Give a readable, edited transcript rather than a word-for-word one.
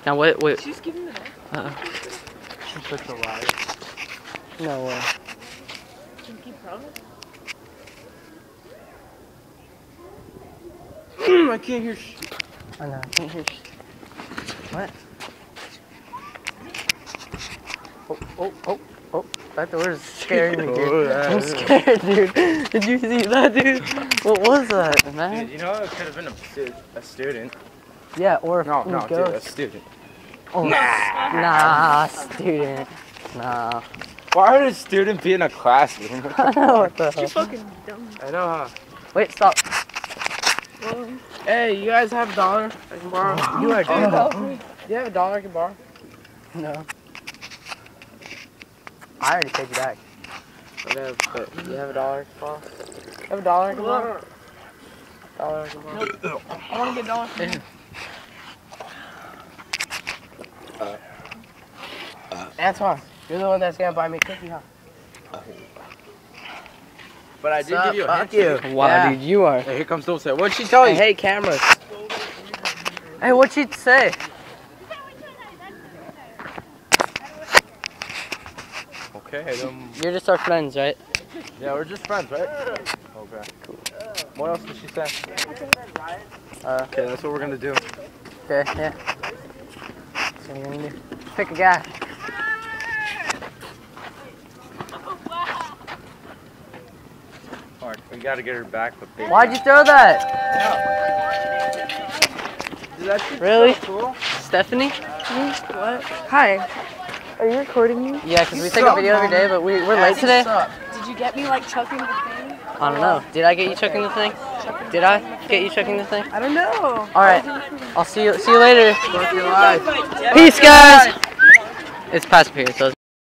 Now wait. She's giving it up. She's such a liar. No way. Pinky promise? I can't hear I know, I can't hear What? Oh. That door is scaring me, dude. I'm scared, dude. Did you see that, dude? What was that, man? Dude, you know, it could have been a student. Yeah, or No, a dude, a ghost. student. Oh, nah, student. Nah. Why would a student be in a classroom? What the hell? You're fucking dumb. I know, huh? Wait, stop. Whoa. Hey, you guys have $1 I can borrow? You are Do dumb. you have $1 I can borrow? No. I already paid you back. Okay, but you have $1 I can borrow? You have $1 I can borrow? $1 I can borrow? I want to get $1. Antoine, you're the one that's gonna buy me a cookie, huh? But I did give you a hint. Fuck you. Wow, Yeah. dude, you are. Hey, here comes Dulce. What'd she tell I you? hate cameras. Hey, what'd she say? Okay, You're just our friends, right? yeah, we're just friends, right? Okay. Cool. What else did she say? Okay, that's what we're gonna do. Okay, yeah. So you're gonna do? Pick a guy. Alright, we gotta get her back, but big. Why'd you throw that? Dude, that shit's Really? so cool. Stephanie? What? Hi. Are you recording me? Yeah, because we take a video every day, but we're late today. Did you get me like chucking the thing? I don't know. Did I get you chucking the thing? Did I get you chucking the thing? I don't know. All right. I'll see you later. Fuck your life. Peace, guys. It's past period, so.